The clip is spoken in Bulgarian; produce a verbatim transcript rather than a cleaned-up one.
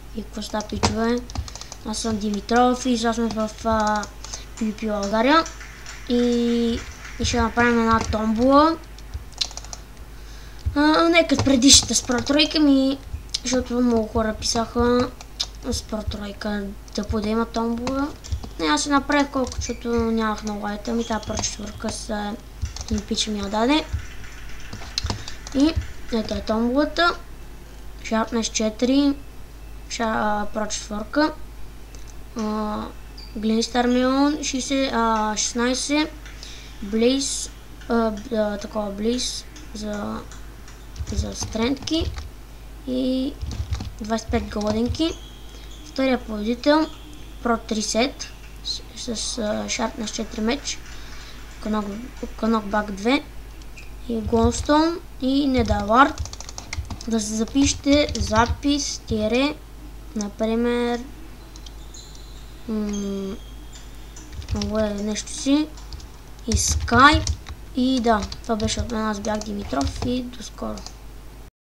И какво ста, пичове? Аз съм Димитров и сега сме в PvP България. И, и ще направим една томбола. А, нека предишната с Pro тройка ми, защото много хора писаха с Pro тройка да подема томбола. Не, аз ще направя колко, защото нямах много айтъм и тази Pro четвърка с ми пича ми я даде. И ето е томболата. Sharpness четири, Pro четвърка, Glenstar Melon шестнайсет, Blaze, такова Blaze за, за стрендки и двайсет и пет гладенки. Втория победител Pro трийсет с, с Sharpness четири меч, Knockback две и Glowstone и Nedaward. Да се запишете запис, тире, например, много е нещо си, и Skype, и да, това беше от мен, аз бях Димитров и до скоро.